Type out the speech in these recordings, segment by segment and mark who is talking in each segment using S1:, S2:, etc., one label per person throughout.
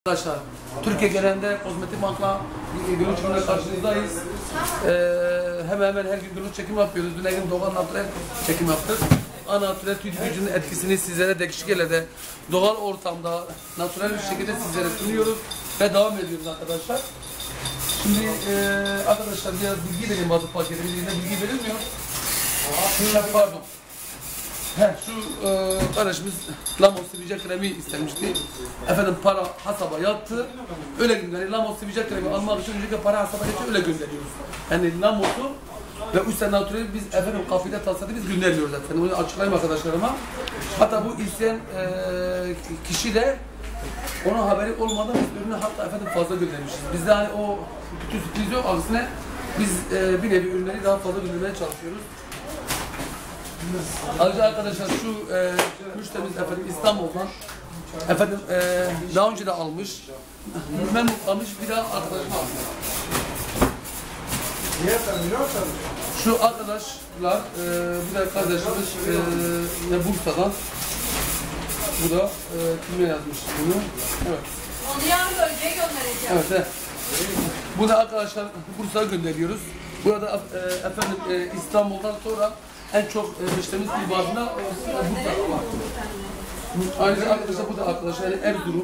S1: Arkadaşlar, Türkiye genelinde kozmetik marka gönül çekimle karşınızdayız. Hemen hemen her gün gönül çekim yapıyoruz. Dün gün doğal natürel çekim yaptık. Natürel tüy gücünün etkisini sizlere dakikalarda doğal ortamda natürel bir şekilde sizlere sunuyoruz ve devam ediyoruz arkadaşlar. Şimdi arkadaşlar biraz bilgi vereyim bazı paketimizde bilgi verilmiyor. Pardon. Şu kardeşimiz Lamos sivilce kremi istemişti. Efendim para hasaba yattı. Öyle gönderiyoruz. Lamos sivilce kremi almak için öncelikle para hasaba yattı, öyle gönderiyoruz. Yani Lamos'u ve üstten natürel biz efendim kafede tasladı biz göndermiyoruz efendim. Bunu açıklayayım arkadaşlarıma. Hatta bu isteyen kişi de onun haberi olmadan biz ürünü hatta efendim fazla göndermişiz. Bizde hani o bütün sürpriz yok. Aksine biz bir nevi ürünleri daha fazla göndermeye çalışıyoruz. Ayrıca arkadaşlar şu müşterimiz efendim İstanbul'dan efendim daha önce de almış, memnun kalmış, bir daha arkadaşım almış. Şu arkadaşlar bir de kardeşimiz Bursa'dan, bu da kime yazmış bunu? Evet.
S2: Onu yarın bölgeye göndereceğim.
S1: Evet. Bu da arkadaşlar Bursa'ya gönderiyoruz. Burada efendim İstanbul'dan sonra en çok müşterimiz ibadına Bursa var. Ayrıca arkadaşlar bu da arkadaşlar yani Erzurum.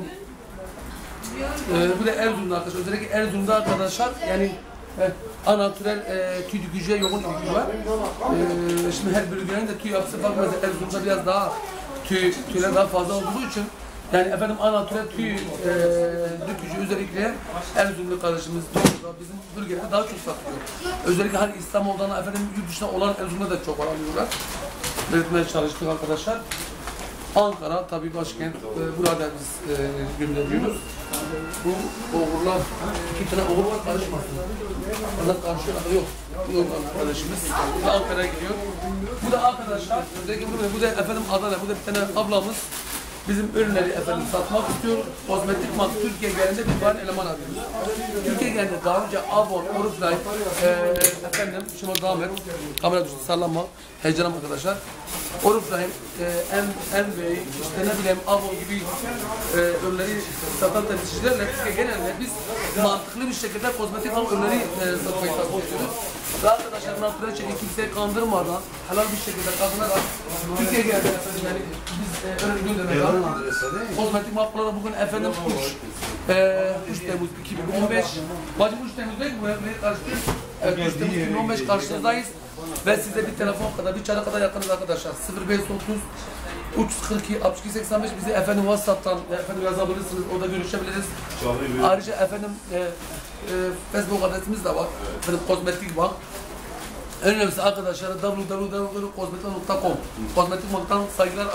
S1: Bu da Erzurum'da arkadaşlar. Özellikle Erzurum'da arkadaşlar yani natürel tüy gücüye yoğun ilgi var. Şimdi her bölgenin de tüy yapısı farklı. Mesela Erzurum'da biraz daha tüyler daha fazla olduğu için yani efendim natürel tüy dökücü özellikle Erzurumlu kardeşimiz Doğu'da bizim bölgede daha çok satılıyor. Özellikle hani İstanbul'dan efendim yurt dışına olan Erzurum'da da çok alıyorlar. Belirtmeye çalıştık arkadaşlar. Ankara tabii başkent, burada biz gönderiyoruz. Bu oğurlar, iki tane oğur var, karışmasın. Onlar karşı yok. Bu arkadaşımız. Bu da Ankara'ya gidiyor. Bu da arkadaşlar, bu da efendim Adana, bu da bir tane ablamız. Bizim ürünleri efendim satmak istiyor. Kozmetik marka Türkiye genelinde bir tane eleman arıyoruz. Türkiye genelinde daha önce Avon, Oriflame, efendim şimdi devam et. Kamera düştü, sallanma. Heyecanım arkadaşlar. Oriflame, Envy, işte ne bileyim Avon gibi ürünleri satan temsilcilerle Türkiye genelinde biz mantıklı bir şekilde kozmetik ürünleri satmayı çalışıyoruz. Ve arkadaşlar natürel şekilde kimseyi kandırmadan helal bir şekilde kadınarak Türkiye genelinde efendim yani biz ürün göndermek kozmetik markaları bugün efendim 3 Temmuz 2015. Bacım 3 Temmuz değil mi? Bu karşıdayız. Evet 3 Temmuz 2015 karşınızdayız. Ve size bir telefon kadar, bir çara kadar yakınız arkadaşlar. 0530 342 62 85 bizi efendim WhatsApp'tan efendim yazabilirsiniz. Orada görüşebiliriz. Ayrıca efendim Facebook adresimiz de var. Efendim kozmetik var. En önemlisi arkadaşlar www.kozmetik.com Kozmetik.com saygılar.